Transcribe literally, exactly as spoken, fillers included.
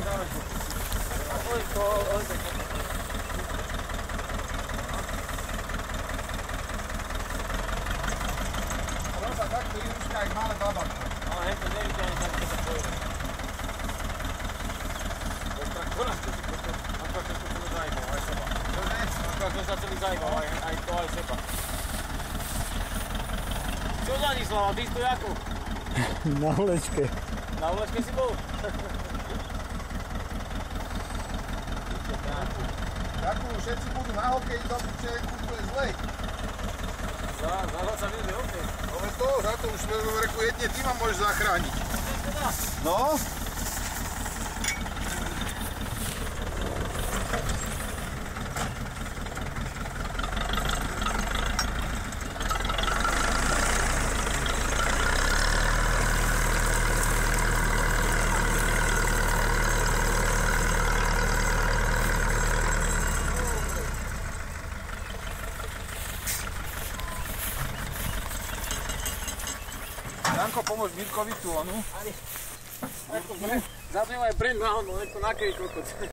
Rosa, takto Iruška aj malé babanko. Ale hej, to nevíte ani tak, čo sa pojede. To je traktora, čo si toto, ako čo sa celý zajímal, aj seba. Ako čo sa celý zajímal, aj to, aj seba. Čo Ladislava, ty tu ako? Na vlečke. Na vlečke si bol? Takú všetci budú na hokeji, to čo je kúpuje zlej. Za, za to sa vyjde hokej. No veď to, za to už v reku jedne ty ma môžeš zachrániť. No? Janko, pomôž Mirkovi tu, onu. Zapnem aj preň na ono, nech to nakej kokot.